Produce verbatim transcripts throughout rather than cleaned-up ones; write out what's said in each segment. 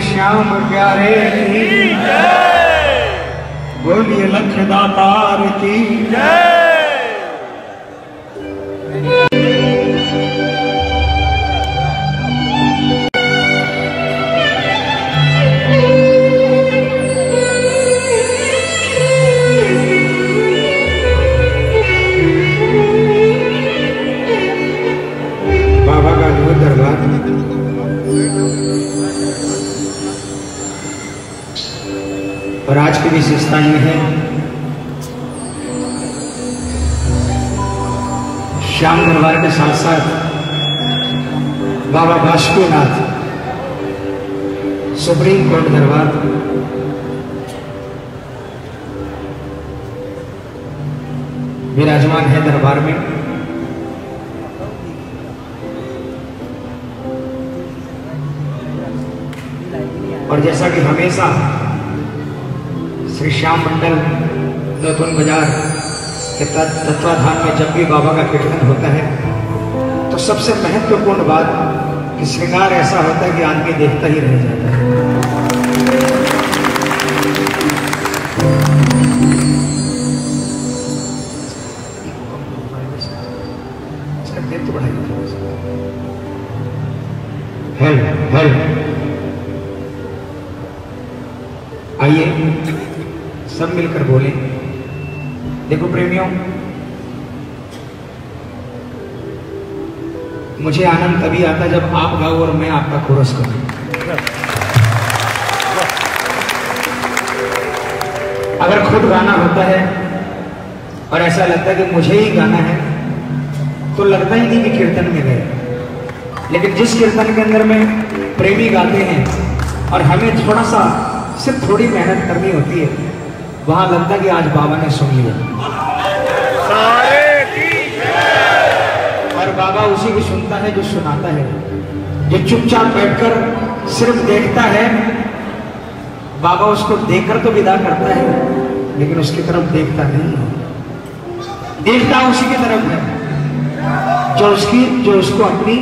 श्याम प्यारे की बोलिए लख दातार की बाबा का अद्भुत दरबार। और आज की विशेषता ये है, श्याम दरबार के साथ साथ बाबा बासुकीनाथ सुप्रीम कोर्ट दरबार, विराजमान है दरबार में। और जैसा कि हमेशा श्री श्याम मंडल नौतन बाजार के तत्वाधान में जब भी बाबा का कीर्तन होता है तो सबसे महत्वपूर्ण बात कि श्रृंगार ऐसा होता है कि आदमी देखता ही रह जाता है। तो आइए सब मिलकर बोले। देखो प्रेमियों, मुझे आनंद तभी आता जब आप गाओ और मैं आपका कोरस करूं। अगर खुद गाना होता है और ऐसा लगता है कि मुझे ही गाना है तो लगता ही नहीं कि कीर्तन में गए। लेकिन जिस कीर्तन के अंदर में प्रेमी गाते हैं और हमें थोड़ा सा सिर्फ थोड़ी मेहनत करनी होती है, वहां लगता है कि आज बाबा ने सुन लिया। और बाबा उसी को सुनता है जो सुनाता है। जो चुपचाप बैठकर सिर्फ देखता है, बाबा उसको देखकर तो विदा करता है लेकिन उसकी तरफ देखता नहीं है। देखता उसी की तरफ है जो उसकी जो उसको अपनी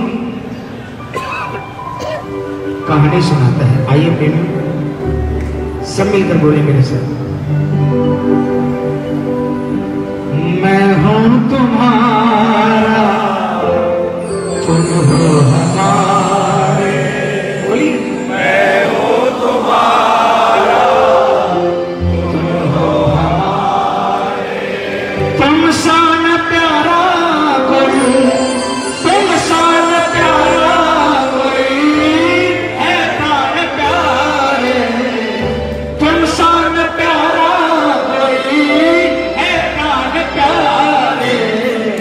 कहानी सुनाता है। आइए प्रेमी सब मिलकर बोले मेरे साथ। मैं हूं तुम्हारा तुम हो हमारे। बोलिए मैं हूं तुम्हारा तुम हो हमारे। तुम सान प्यारा कोई, तुम सान प्यारा कोई है प्राण प्यारे। तुम सान प्यारा कोई है प्राण प्यारे।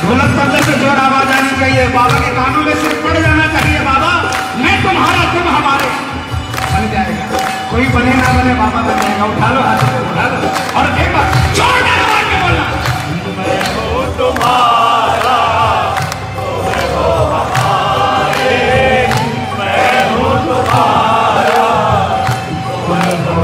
ढोलक तबले से जोर आवाज आनी चाहिए, बाबा के कानों में सिर्फ पड़ जाना चाहिए, बाबा मैं तुम्हारा तुम हमारे। बन जाएगा, कोई बने ना बने बाबा बन जाएगा। उठा लो हाथ, उठा लो और एक बार जोरदार आवाज में बोलना, मैं हूँ तुम्हारा तुम हो हमारे, मैं हूँ तुम्हारा तुम हो।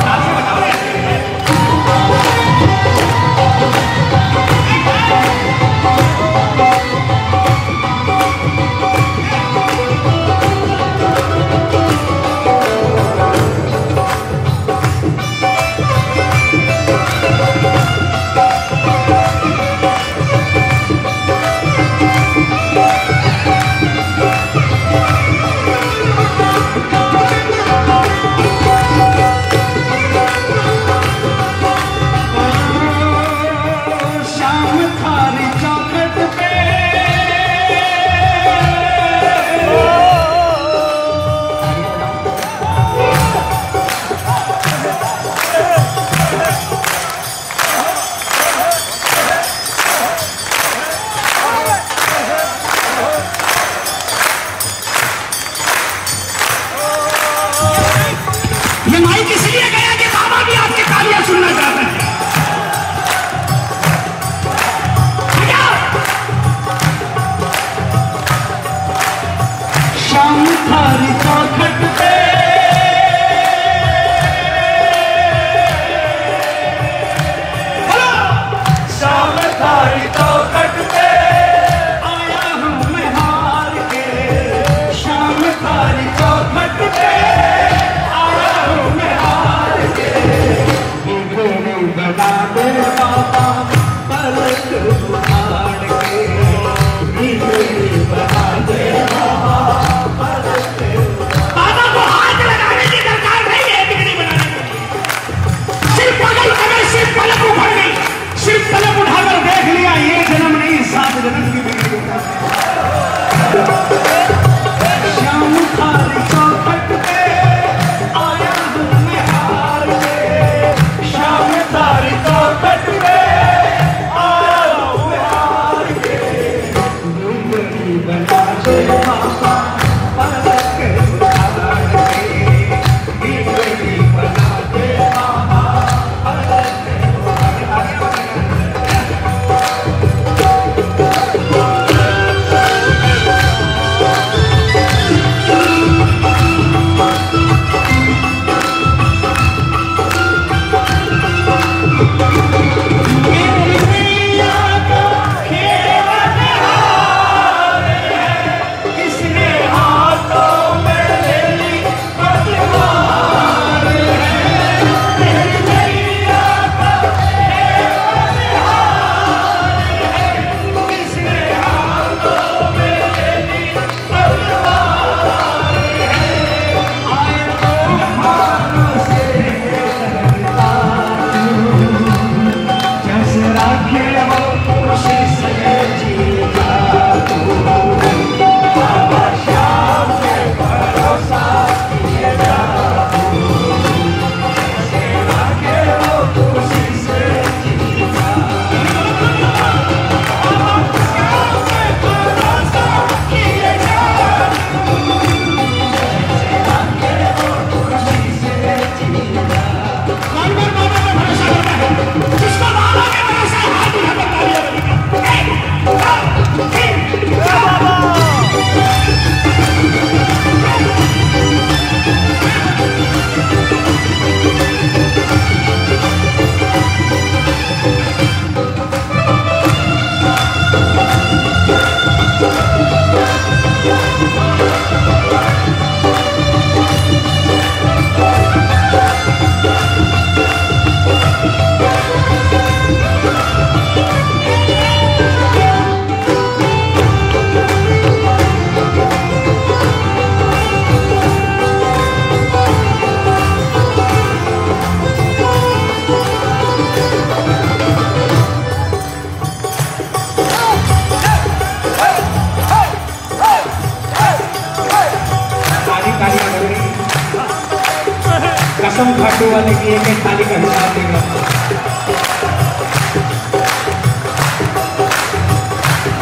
कसम खाटू वाले की एक एक थाली का हिसाब देगा।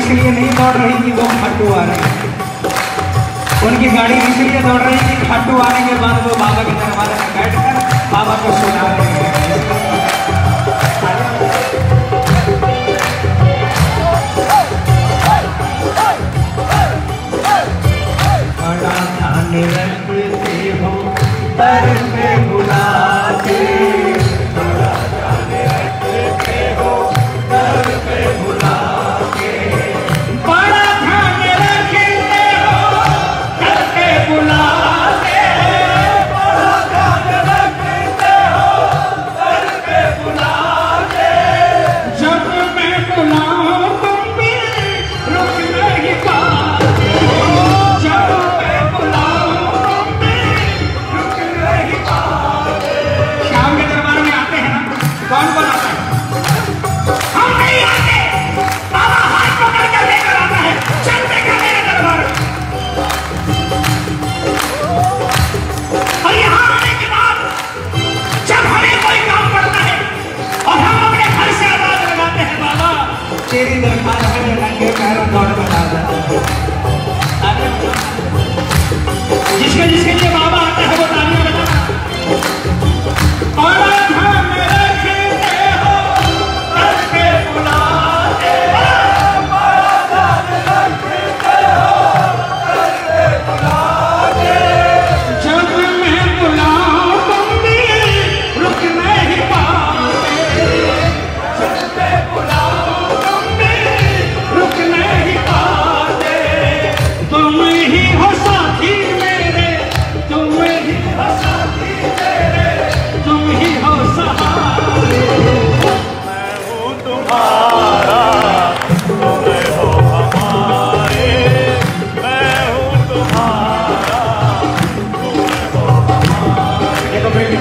इसलिए नहीं दौड़ रही कि वो खाटू आ रहे हैं, उनकी गाड़ी इसलिए दौड़ रही थी खाटू आने के बाद वो बाबा के दरबार में बैठकर बाबा को सुना रहे हैं। बड़ा ध्यान रखते हो दर पे बुला के, बड़ा ध्यान रखते हो दर पे बुला के, बड़ा ध्यान रखते हो दर पे बुला के, बड़ा ध्यान रखते हो दर पे बुला के, जब मैं बुलाऊं तुम भी रुक नहीं पाते, जब मैं बुलाऊं तुम भी रुक नहीं पाते। शाम के दरबार में आते हैं ना, कौन कौन आता है? हम नहीं आते, बाबा हाथ पकड़ कर लेकर आता है, चल देखा मेरे दरबार। और यहाँ आने के बाद जब हमें कोई काम पड़ता है और हम अपने घर से आवाज लगाते हैं, बाबा तेरी दरबार है, नंगे पैरों दौड़ कर आ जाता है। जिसके जिसके लिए बाबा आता है वो तालियां बजाना। बड़ा ध्यान रखते हो दर पे बुला के, बड़ा ध्यान रखते हो दर पे बुला के, जब मैं बुलाऊं तुम भी रुक नहीं पाते, जब मैं बुलाऊं तुम भी रुक नहीं पाते, तुम ही हो साथी मेरे, तुम ही हो साथी मेरे, तुम ही हो सहारे। मैं हूँ तुम्हारा, तुम हो हमारे, मैं हूँ तुम्हारा, तुम हो हमारे। देखो बेटे,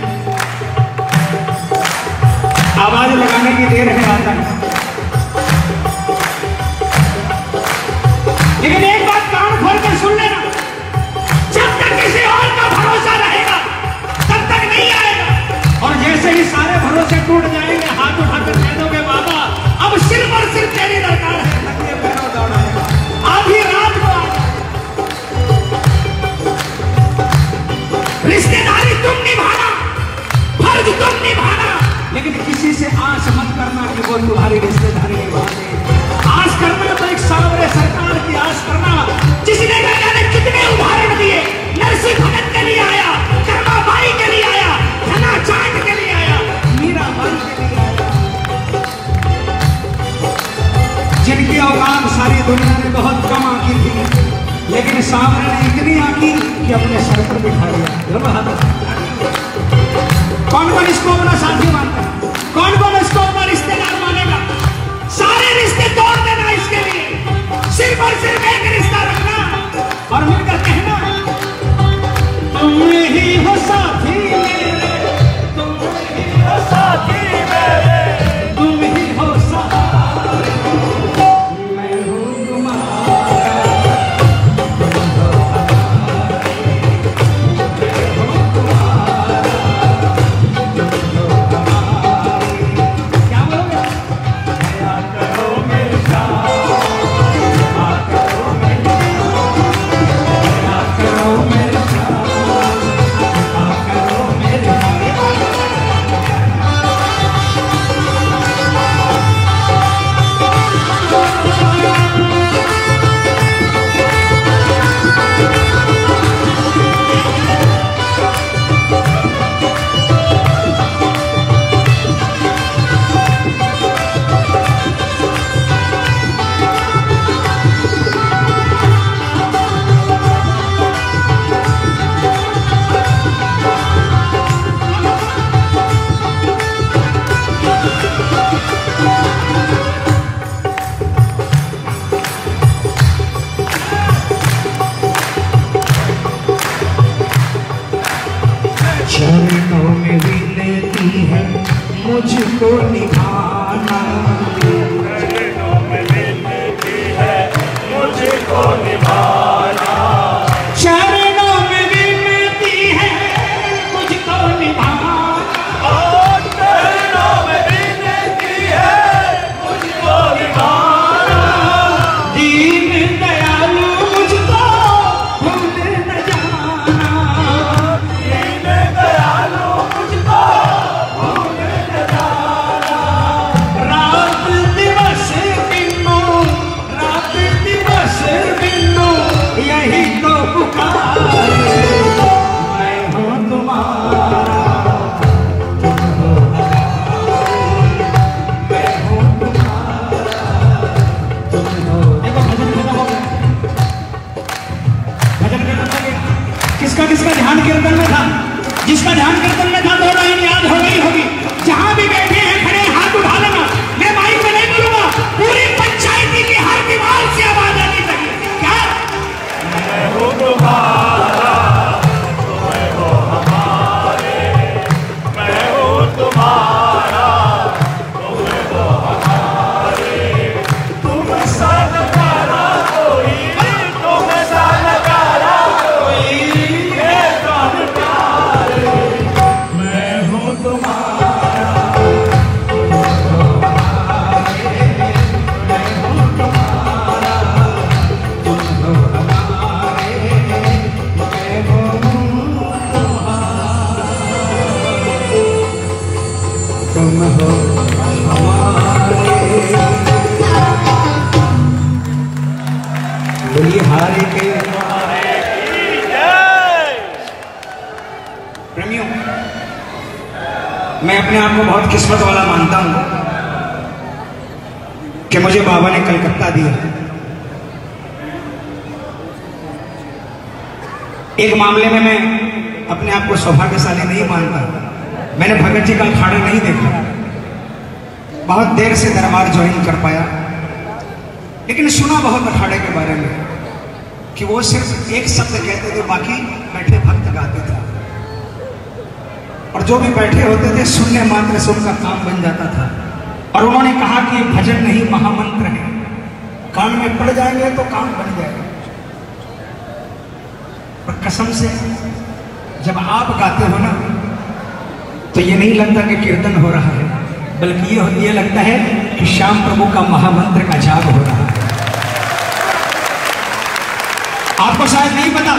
आवाज लगाने की देर है, आता है। लेकिन एक बात कान खोल कर सुन लेना, जब तक किसी और का भरोसा रहेगा तब तक नहीं आएगा। और जैसे ही सारे भरोसे टूट जाएंगे, हाथ उठाकर कह दोगे बाबा अब सिर्फ और सिर्फ तेरी दरकार है, नंगे पैरों दौड़ाएगा, आधी रात को आएगा। रिश्तेदारी तुम निभाना, फर्ज तुम निभाना, लेकिन किसी से आस मत करना कि वो तुम्हारी रिश्तेदारी निभा दे। आस करना तो एक सावरे सरकार की आस करना, जिसने न जाने कितने उदाहरण दिए। नरसिंह भगत के लिए आया, कर्मा बाई के लिए आया, धना चांद के लिए आया, मीरा बाई के लिए आया, जिनकी औकात सारी दुनिया ने बहुत कम आंकी थी, लेकिन सावरे ने इतनी आंकी कि अपने सर पर बिठा लिया। कौन कौन इसको अपना साथी मानता है? कौन कौन इसको अपना रिश्तेदार मानेगा? सारे रिश्ते तोड़ देना इसके लिए, सिर्फ और सिर्फ एक रिश्ता रखना और मिलकर कहना तुम ही हो साथी मेरे, तुम ही हो साथी मेरे, तुम ही हो सहारे, मैं हूँ तुम्हारा, तुम हो हमारे, मैं हूँ तुम्हारा, तुम हो हमारे। क्या बोलोगे? दया करो मेरे साथ, दया करो मेरे साथ, दया करो मेरे साथ, दया करो मेरे साथ। चरणों में विनती है मुझको निभाना, चरणों में विनती है मुझको निभाना, चरणों में विनती है मुझको निभाना, चरणों में विनती है मुझको निभाना, यही तो पुकार, मैं हूँ तुम्हारा, तुम हो मैं हूँ तुम्हारा, तुम हो। देखो भजन खत्म हो गया, भजन खत्म हो गया। किसका किसका ध्यान कीर्तन में था? जिसका ध्यान कीर्तन में था दो लाइन याद हो गई होगी। जहां भी बैठे हैं खड़े हाथ उठा लेना, मैं माइक में नहीं बोलूंगा, पूरी पंचायती की हर दीवार से आवाज आनी चाहिए। क्या? मैं हूँ तुम्हारा, तुम हो हमारे, मैं हूँ तुम्हारा, तुम हो हमारे, तुम सा नकारा कोई, तुम सा नकारा कोई, ये प्राण प्यारे, मैं हूँ तुम्हारा, तुम हो हमारे, मैं हूँ तुम्हारा, तुम हो हमारे, मैं हूँ तुम हो हमारे। बोलिए हारे के प्रेमियों, मैं अपने आप को बहुत किस्मत वाला मानता हूं कि मुझे बाबा ने कलकत्ता दिया। एक मामले में मैं अपने आप को सौभाग्यशाली नहीं मानता। मैंने भगत जी का अखाड़ा नहीं देखा, बहुत देर से दरबार ज्वाइन कर पाया, लेकिन सुना बहुत अखाड़े के बारे में कि वो सिर्फ एक शब्द कहते थे, बाकी बैठे भक्त गाते थे, और जो भी बैठे होते थे सुनने मात्र से उनका काम बन जाता था। और उन्होंने कहा कि भजन नहीं महामंत्र है, कान में पड़ जाएंगे तो काम बन जाएगा। और कसम से जब आप गाते हो ना तो ये नहीं लगता कि कीर्तन हो रहा है, बल्कि ये ये लगता है कि श्याम प्रभु का महामंत्र का जाप हो रहा है। आपको शायद नहीं पता,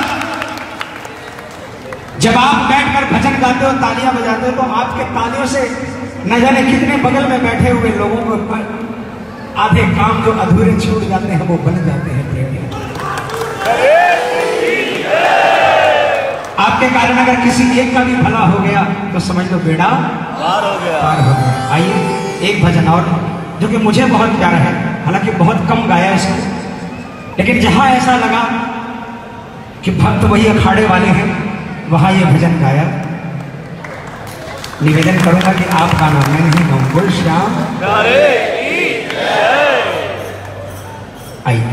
जब आप बैठकर भजन गाते हो, तालियां बजाते हो, तो आपके तालियों से न जाने कितने बगल में बैठे हुए लोगों को आधे काम जो अधूरे छूट जाते हैं वो बन जाते हैं। आपके कारण अगर किसी एक का भी भला हो गया तो समझ लो बेड़ा पार हो गया, पार हो गया। आइए एक भजन और जो कि मुझे बहुत प्यारा है, हालांकि बहुत कम गाया इसको, लेकिन जहां ऐसा लगा कि भक्त वही अखाड़े वाले हैं वहां ये भजन गाया। निवेदन करूंगा कि आप गाना, मैं नहीं गाऊं। बोल श्याम आइए।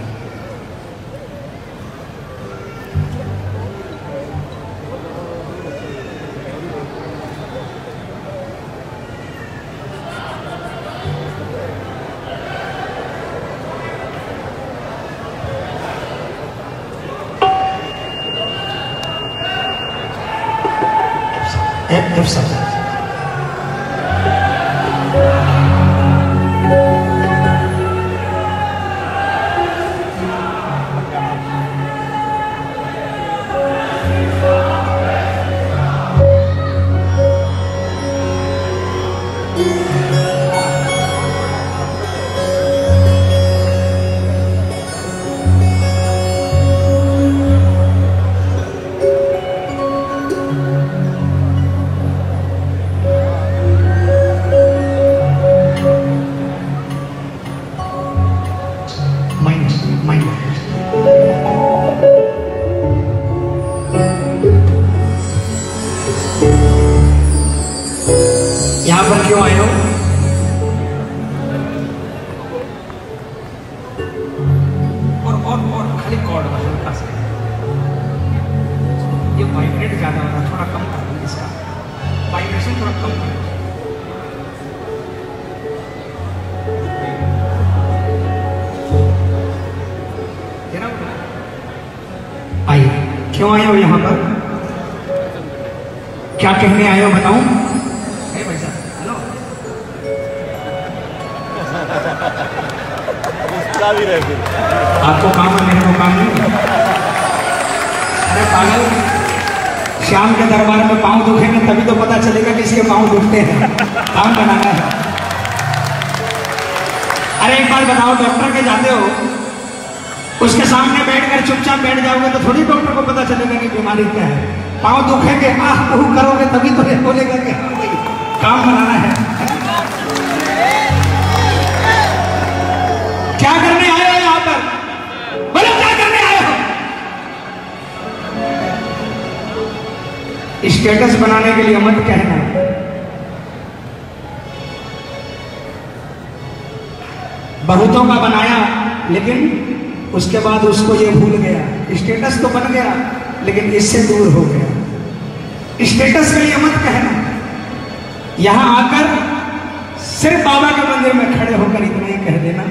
F सब यहाँ पर क्यों आए हो? और और और खाली कॉर्ड हल्का सा, ये वाइब्रेट ज्यादा हो रहा है, थोड़ा कम कर दो इसका वाइब्रेशन, थोड़ा कम कर। आइए, क्यों आए हो यहाँ पर? क्या कहने आए हो बताऊं? भी रहे आपको काम है, मेरे को काम नहीं। अरे पागल, श्याम के दरबार में पांव दुखेंगे तभी तो पता चलेगा कि इसके पांव दुखते हैं। काम बनाना है। अरे एक बार बताओ, डॉक्टर के जाते हो उसके सामने बैठकर चुपचाप बैठ जाओगे तो थोड़ी डॉक्टर को पता चलेगा कि बीमारी क्या है। पाँव दुखेंगे, आह बहू करोगे तभी तो ये बोलेगा कि हाँ भाई काम बनाना है। क्या करने आए हो यहाँ पर? बोलो क्या करने आए हो? स्टेटस बनाने के लिए मत कहना। बहुतों का बनाया लेकिन उसके बाद उसको ये भूल गया। स्टेटस तो बन गया लेकिन इससे दूर हो गया। स्टेटस के लिए मत कहना। यहां आकर सिर्फ बाबा के मंदिर में खड़े होकर इतना ही कह देना,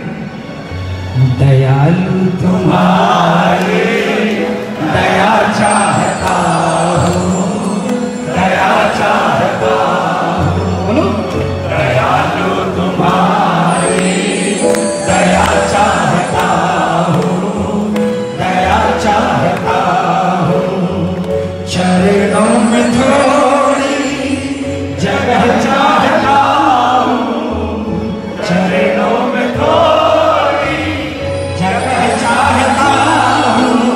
दयालु तुम्हारे दया चाहता हूं, दया चाहता हूं। बोलो दयालु तुम्हारी दया चाहता हूँ, दया चाहता हूँ। चरणों में थोड़ी जगह चाहता हूँ, चरणों में थोड़ी जगह चाहता हूँ।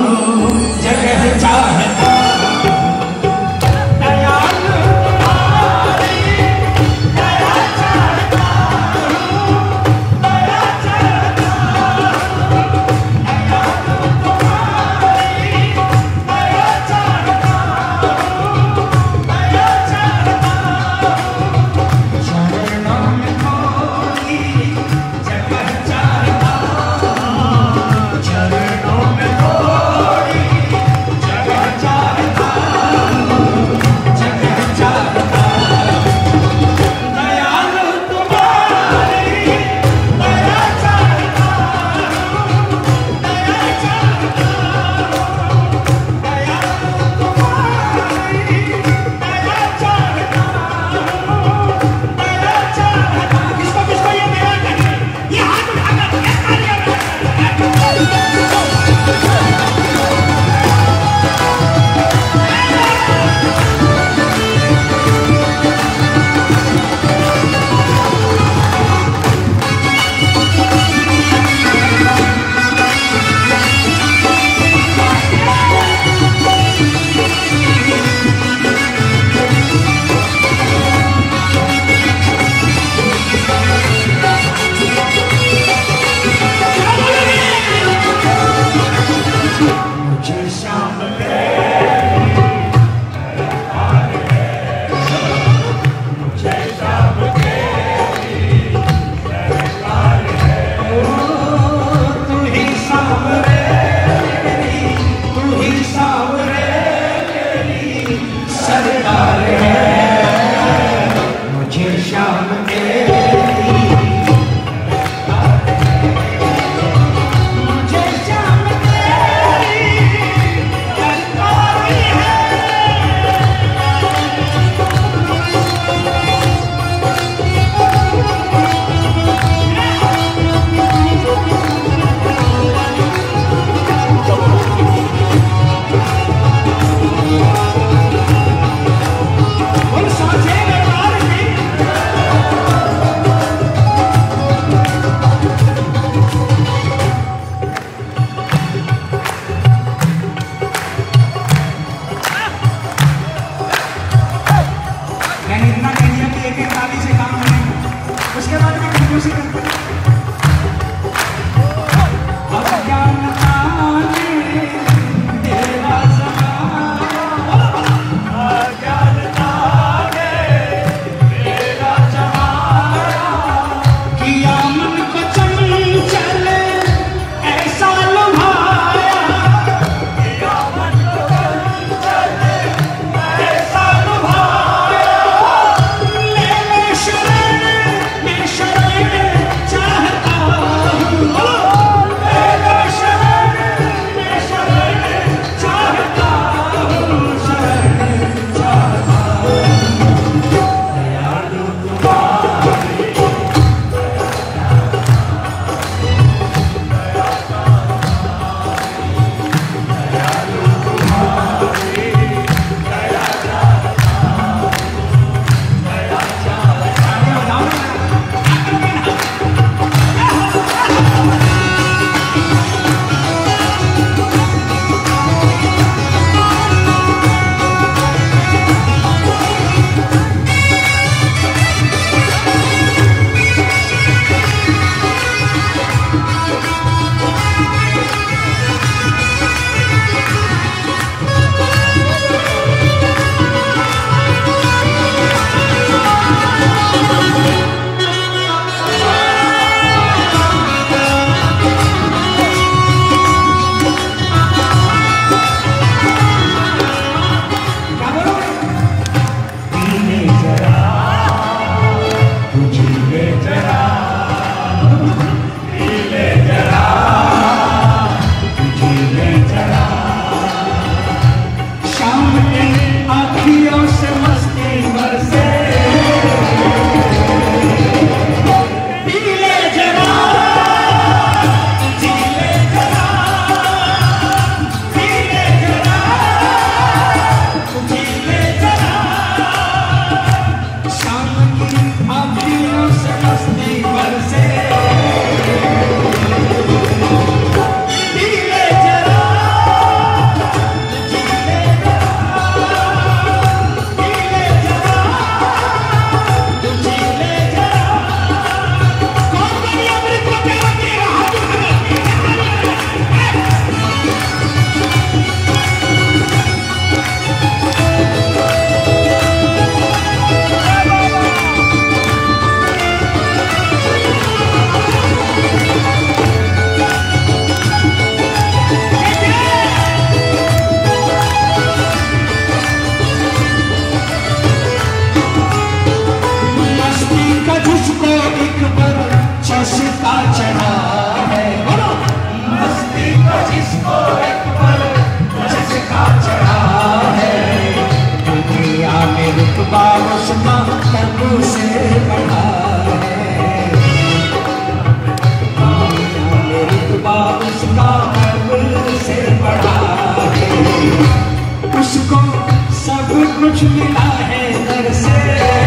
उसको सब कुछ मिला है दर से।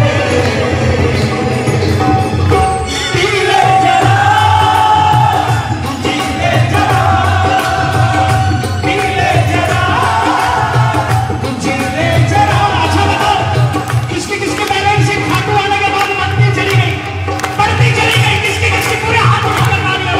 पीले जरा, जीले जरा, पीले जरा, जीले जरा। अच्छा बताओ, किसके किसके बैलेंस से खाटू आने के बाद बढ़ती चली गई, बढ़ती चली गई, किसके किसके पूरे हाथ उठाकर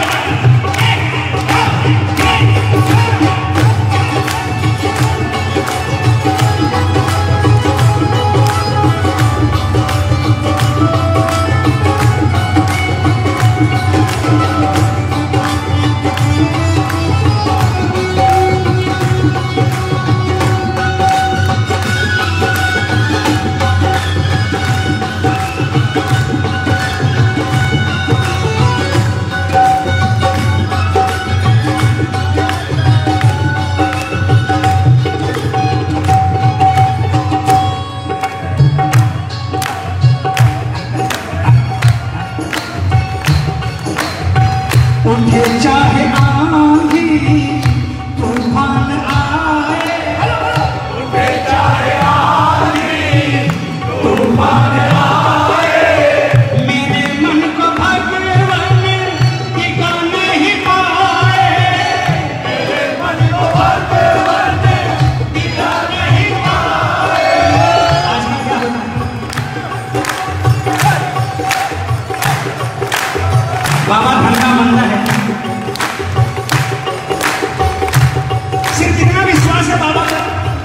उठे चाहे आंधी तूफान आए, उठे चाहे आंधी तूफान आए, मेरे मन को भगवान टिका नहीं पाए, मेरे मन को भगवान टिका नहीं पाए। आज का क्या होता है? बाबा ठंडा मंदा है, सिर्फ इतना विश्वास है बाबा का।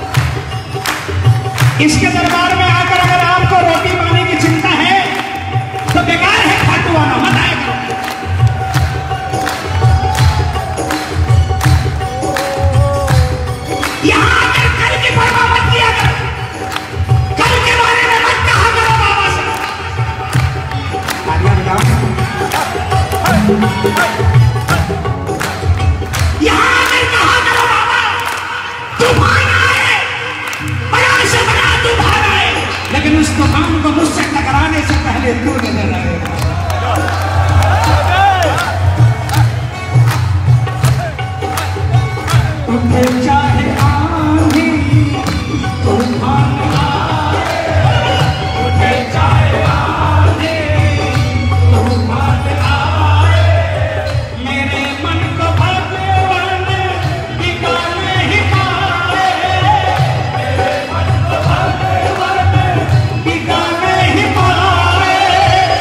इसके दरबार में आकर अगर आपको रोटी पानी की चिंता है तो बेकार है खाटू आना, मत आया करो। यहां आकर कल की परवाह मत किया करो, कल के बारे में मत कहा करो बाबा से। तालियां बजाओ। यहां आकर कहा करो बाबा तूफान आए, बड़ा से बड़ा तूफान आए, लेकिन उस तूफान को मुझसे टकराने से पहले तू नजर आए। उठे चाहे आंधी तूफान आए, उठे चाहे आंधी तूफान आए, मेरे मन को भगवान टिका नहीं पाए, मेरे मन को भगवान टिका नहीं पाए।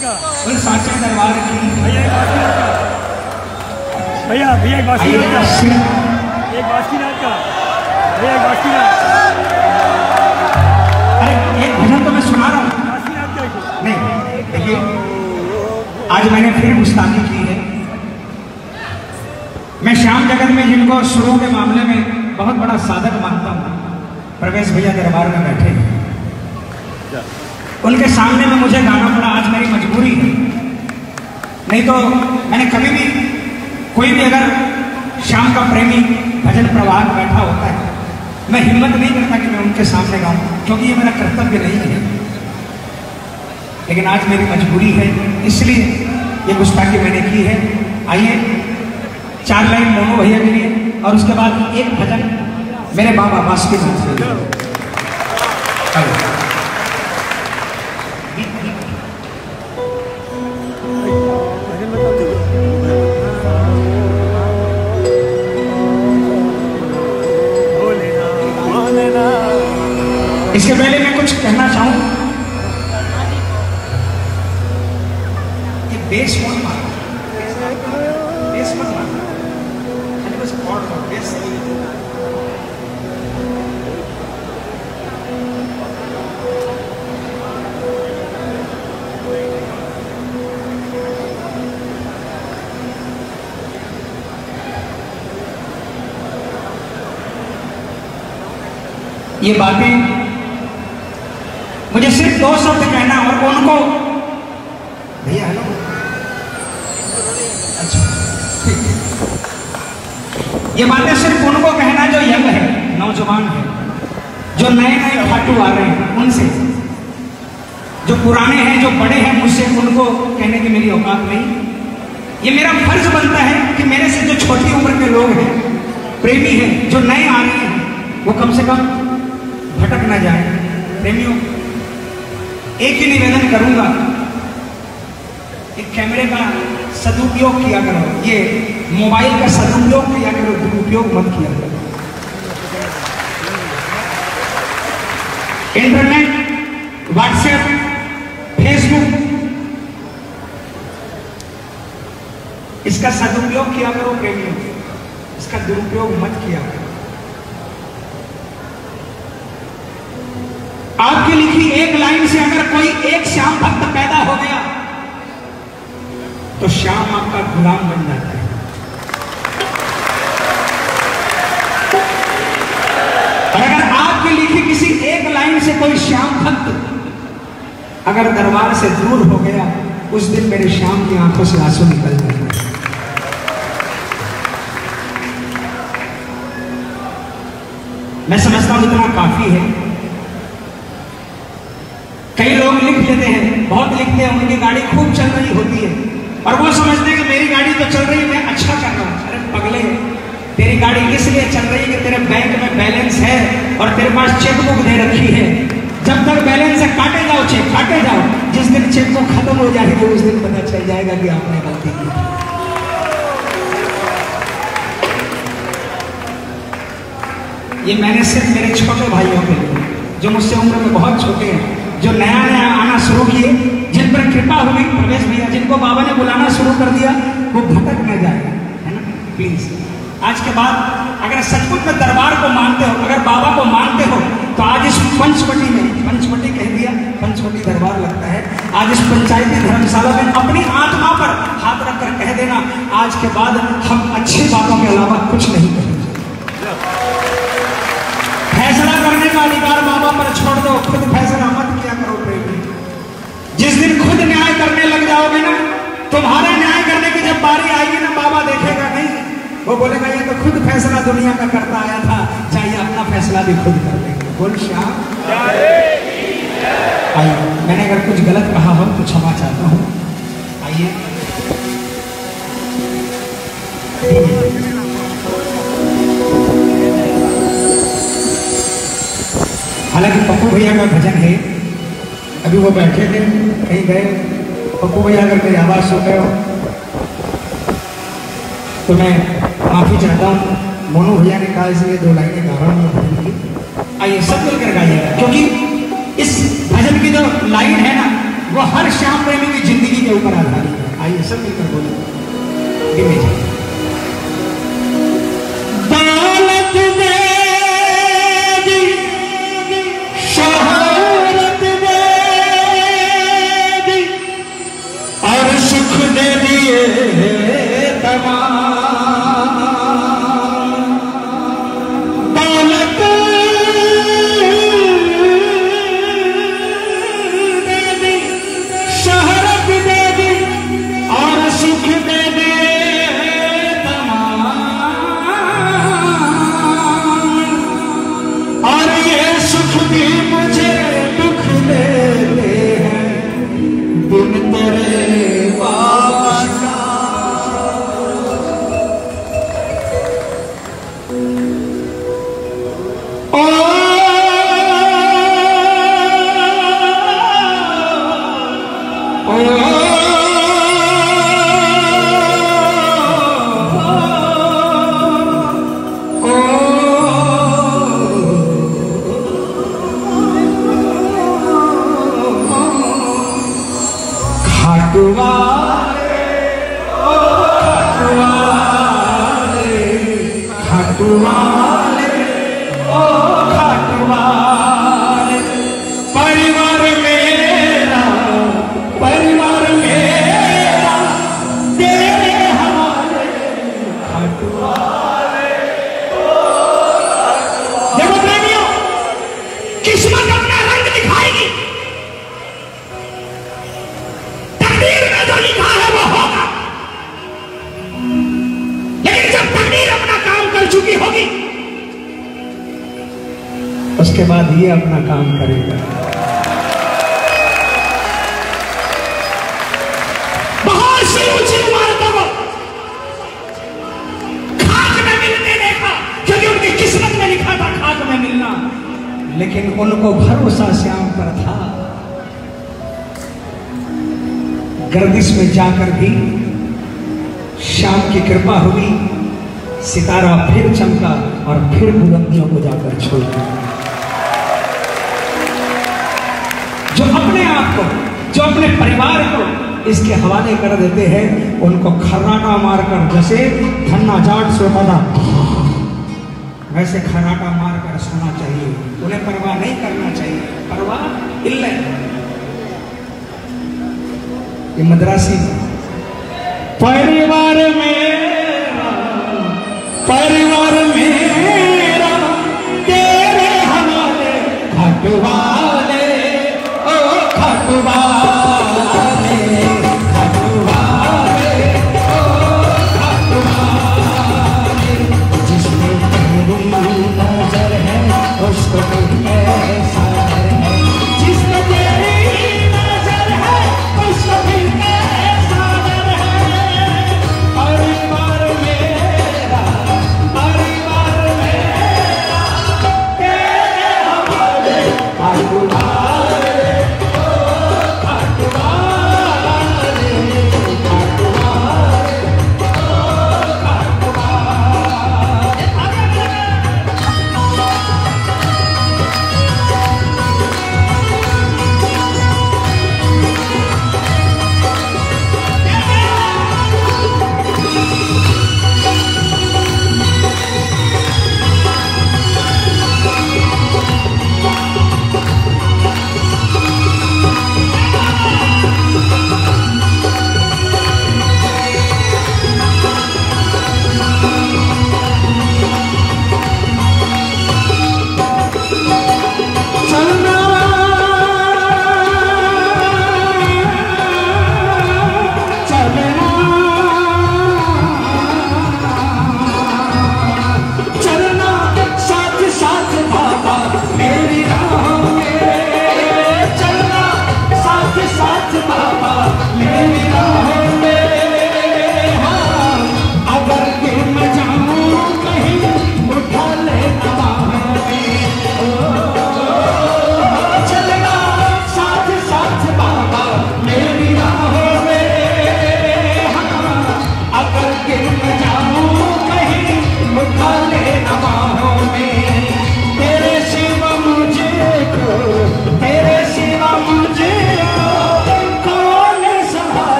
उन साचे दरबार की भैया भैया भैया एक बास्कीनाथ का एक बास्कीनाथ का भैया एक बास्कीनाथ। अरे एक भजन तो मैं सुना रहा हूँ। बास्कीनाथ का नहीं देखिए, आज मैंने फिर गुस्ताखी की है। मैं श्याम जगत में जिनको सुरों के मामले में बहुत बड़ा साधक मानता हूँ, प्रवेश भैया दरबार में बैठे हैं, उनके सामने में मुझे गाना पड़ा। आज मेरी मजबूरी है, नहीं तो मैंने कभी भी, कोई भी अगर श्याम का प्रेमी भजन प्रवाह बैठा होता है, मैं हिम्मत नहीं करता कि मैं उनके सामने गाऊं, क्योंकि ये मेरा कर्तव्य नहीं है। लेकिन आज मेरी मजबूरी है, इसलिए ये गुस्ताखी मैंने की है। आइए चार लाइन मोनू भैया के लिए और उसके बाद एक भजन मेरे बाबा बास्कीनाथ के लिए। इसके पहले मैं कुछ कहना चाहूं कि बेस मत मारना, बेस मत मारना, खाली बस कॉर्ड मारो, बेस सही है। ये बातें मुझे सिर्फ दो शब्द कहना और उनको, भैया हेलो, अच्छा ठीक, ये बातें सिर्फ उनको कहना जो यंग है, नौजवान है, जो नए नए खाटू आ रहे हैं उनसे। जो पुराने हैं, जो बड़े हैं मुझसे, उनको कहने की मेरी औकात नहीं। ये मेरा फर्ज बनता है कि मेरे से जो छोटी उम्र के लोग हैं, प्रेमी हैं, जो नए आ रहे हैं, वो कम से कम भटक ना जाए। प्रेमियों, एक ही निवेदन करूंगा, एक कैमरे का सदुपयोग किया करो, ये मोबाइल का सदुपयोग किया करो, दुरुपयोग मत किया करो। इंटरनेट, व्हाट्सएप, फेसबुक, इसका सदुपयोग किया करो प्रेमियों, इसका दुरुपयोग मत किया करो। आपकी लिखी एक लाइन से अगर कोई एक श्याम भक्त पैदा हो गया तो श्याम आपका गुलाम बन जाता है। और अगर आपकी लिखी किसी एक लाइन से कोई श्याम भक्त अगर दरबार से दूर हो गया, उस दिन मेरे श्याम की आंखों से आंसू निकल जाएंगे। मैं समझता हूं इतना काफी है। कई लोग लिख लेते हैं, बहुत लिखते हैं, उनकी गाड़ी खूब चल रही होती है और वो समझते हैं कि मेरी गाड़ी तो चल रही है, मैं अच्छा कर रहा हूं। अरे पगले, तेरी गाड़ी इसलिए चल रही है कि तेरे बैंक में बैलेंस है और तेरे पास चेकबुक दे रखी है। जब तक बैलेंस है काटे जाओ, चेक काटे जाओ। जिस दिन चेकबुक खत्म हो जाएगी उस दिन पता चल जाएगा कि आपने गलती की। ये मैंने सिर्फ मेरे छोटे भाइयों के लिए, जो मुझसे उम्र में बहुत छोटे हैं, जो नया नया आना शुरू किए, जिन पर कृपा हो गई, प्रवेश भैया, जिनको बाबा ने बुलाना शुरू कर दिया, वो भटक न जाए, है ना। प्लीज आज के बाद अगर सचमुच में दरबार को मानते हो, अगर बाबा को मानते हो, तो आज इस पंचवटी में, पंचवटी कह दिया, पंचवटी दरबार लगता है, आज इस पंचायती धर्मशाला में अपनी आत्मा पर हाथ रखकर कह देना, आज के बाद हम अच्छी बातों के अलावा कुछ नहीं करेंगे। फैसला करने का अधिकार बाबा पर छोड़ दो, खुद फैसला मत किया करो प्रेमी। जिस दिन खुद न्याय करने लग जाओगे ना, तुम्हारा न्याय करने की जब बारी आएगी ना, बाबा देखेगा नहीं, वो बोलेगा ये तो खुद फैसला दुनिया का करता आया था, चाहिए अपना फैसला भी खुद कर लेंगे। बोल श्याम। आइए, मैंने अगर कुछ गलत कहा हो तो क्षमा चाहता हूँ। आइए, हालांकि पप्पू भैया का भजन है, अभी वो बैठे थे, कहीं गए। पप्पू भैया अगर मेरी आवाज़ सुन रहे हो तो मैं माफ़ी चाहता हूँ। मोनू भैया ने कहा इसलिए दो लाइनें गा रहा हूँ। आइए सब मिलकर गाइएगा, क्योंकि इस भजन की जो लाइन है ना, वो हर श्याम प्रेमी की जिंदगी के ऊपर आधारित है। आइए सब मिलकर बोले दौलत दे दी, शोहरत दे दी और सुख दे दिए तमाम। दौलत दे दी, शोहरत दे दी और सुख दे दिए तमाम। और ये सुख भी मुझे दुख देते हैं बिन तेरे वास्ता। ओ ओ खाटुवाले, ओ खाटुवाले, खाटुवाले, ओ खाटुवाले। परिवार मेरा, परिवार मेरा तेरे हवाले, खाटुवाले, ओ खाटुवाले। देखो प्रेमियों, किस्मत अपना रंग दिखाएगी। तकदीर में जो लिखा है वो होगा, लेकिन जब तकदीर अपना काम कर चुकी होगी उसके बाद ये अपना काम करेगा। बहुत सी ऊंची इमारतों को खाक में मिलने देखा, क्योंकि उनकी किस्मत में लिखा था खाक में मिलना। लेकिन उनको भरोसा श्याम पर था। गर्दिश में जाकर भी श्याम की कृपा हुई, सितारा फिर चमका और फिर बुलंदियों को जाकर छू लिया। जो अपने आप को, जो अपने परिवार को इसके हवाले कर देते हैं, उनको खर्राटा मारकर, जैसे धन्ना जाट सोता था वैसे खर्राटा मारकर सोना चाहिए। उन्हें परवाह नहीं करना चाहिए, परवाह इल्ले। ये मद्रासी परिवार मेरा, परिवार मेरा तेरे हवाले, खाटुवाले, ओ खाटुवाले, खाटुवाले, ओ खाटुवाले। जिसमें तेरी नजर है उसको कोई ऐसा डर है, जिसमें तेरी नजर है उसको भी ऐसा डर है। परिवार मेरा, परिवार मेरा तेरे हवाले, खाटुवाले, ओ खाटुवाले।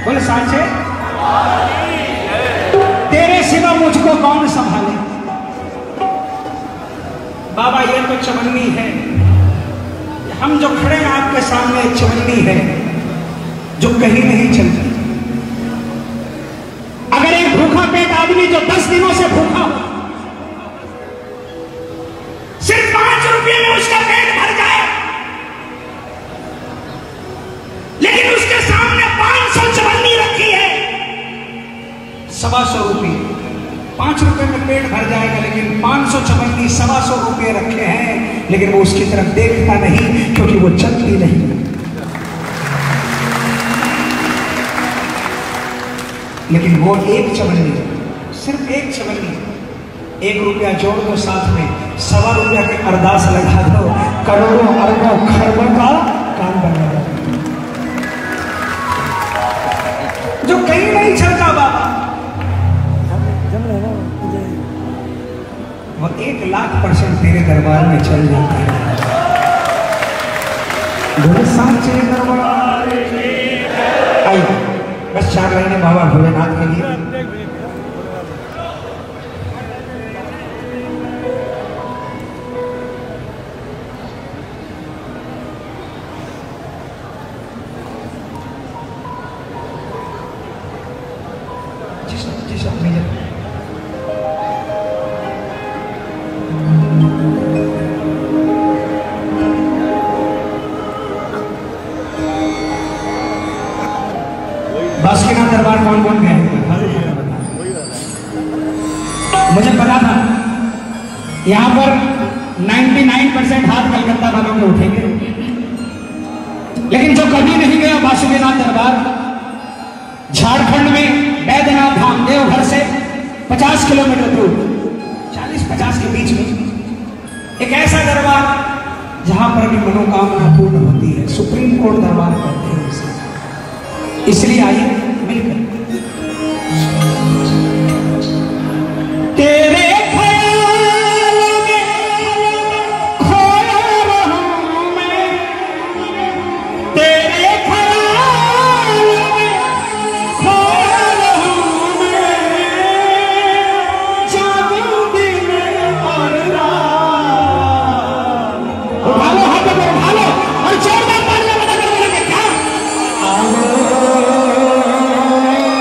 बोले सांचे तेरे सिवा मुझको कौन संभाले। बाबा ये तो चवन्नी है, हम जो खड़े हैं आपके सामने एक चवन्नी है जो कहीं नहीं चलती। अगर एक भूखा पेट आदमी जो दस दिनों से भूखा हो, सिर्फ पांच रुपये में उसका पेट भर जाए, लेकिन उसके सामने पांच सौ चवन्नी रखी है, सवा सौ रुपये, पांच रुपए में पेट भर जाएगा, लेकिन पांच सौ चवन्नी सवा सौ रुपये रखे हैं, लेकिन वो उसकी तरफ देखता नहीं क्योंकि वो चलती नहीं। लेकिन वो एक चवन्नी, सिर्फ एक चवन्नी, एक रुपया जोड़ दो साथ में, सवा रुपया के अरदास लगा दो, करोड़ों अरबों खरबों का काम बना दो, जो कहीं नहीं चलता बाबा, वो एक लाख परसेंट तेरे दरबार में चल जाता है। सांचे दरबार आइए, बस चार लाइनें बाबा भोलेनाथ के लिए। जिस जिस अपनी बासुकीनाथ दरबार कौन कौन गए? मुझे पता था यहां पर निन्यानवे परसेंट हाथ कलकत्ता वालों के उठेंगे, लेकिन जो कभी नहीं गया बासुकीनाथ दरबार, झारखंड में बैद्यनाथ धाम देवघर से पचास किलोमीटर दूर, चालीस पचास के बीच में एक ऐसा दरबार जहां पर भी मनोकामना पूर्ण होती है, सुप्रीम कोर्ट दरबार कहते हैं इसे। इसलिए आइए मिलकर तेरे ख्याल में खोया रहूं मैं, तेरे ख्याल में खोया रहूं मैं, जागूं दिन और रात। उठा लो हाथ में, उठा लो और जोरदार तालियां बजा कर बोलेंगे क्या?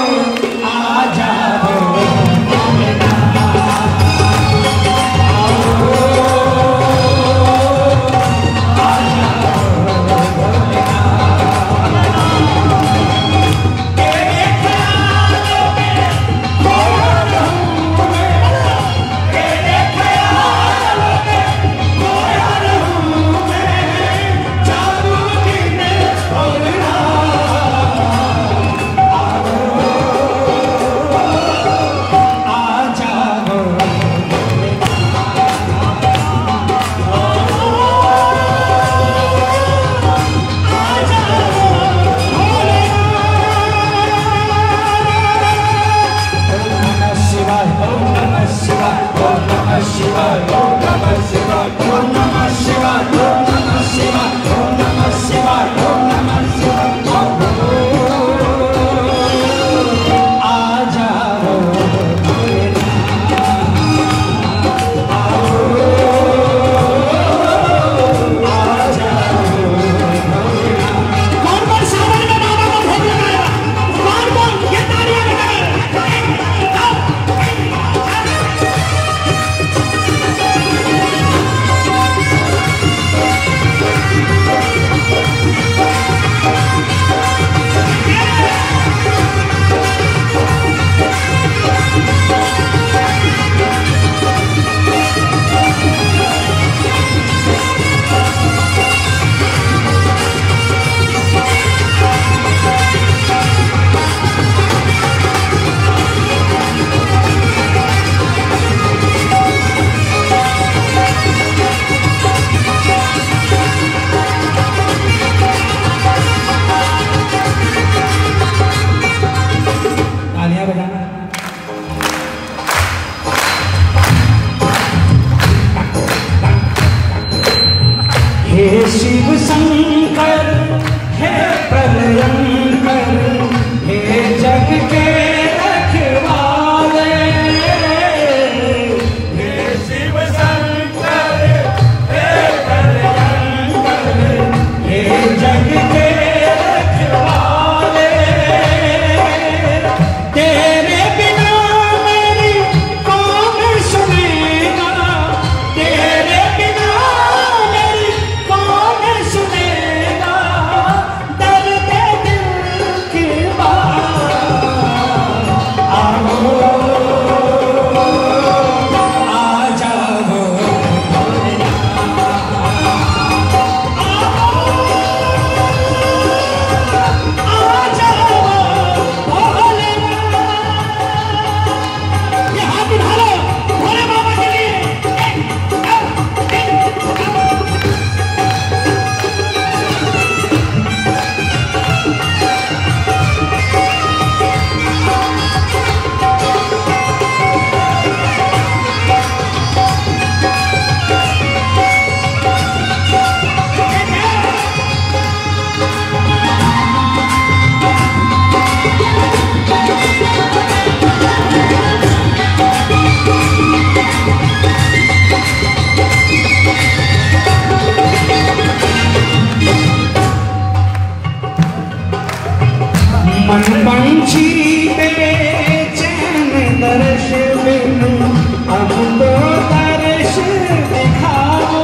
पंछी बेचैन दर्श बिनु हमको दर्श दिखाओ।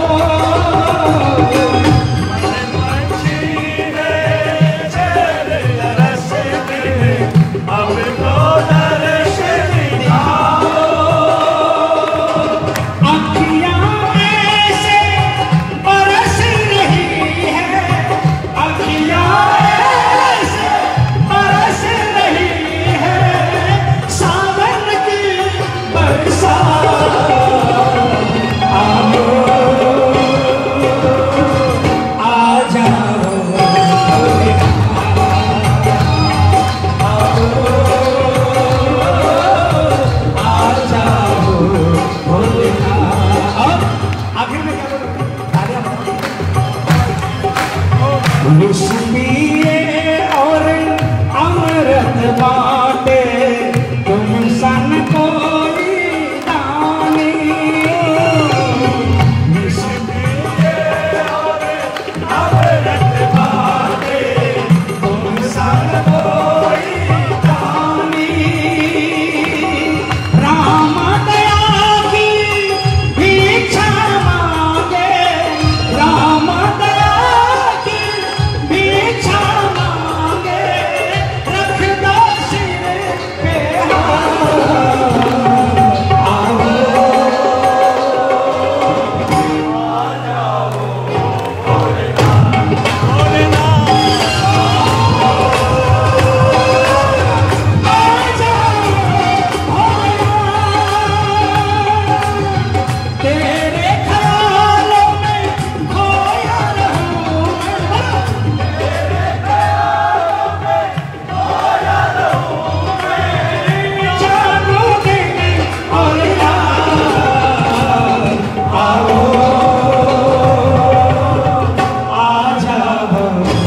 और अमृत बाटे तुम सन कोई दानी। और अमृत बाटे तुम सन कोई दानी। राम दया की भिक्षा मांगे, राम दया की भिक्षा मांगे, रख दो सिर पे तेरे ख्यालों में खोया रहूं मैं, तेरे ख्यालों में खोया रहूं मैं। जागो दिन और रात आओ, आ जाओ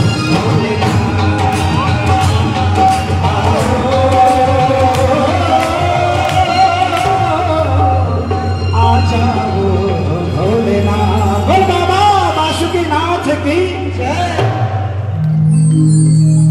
आ जाओ भोलेनाथ। बोल बाबा बासुकीनाथ की जय।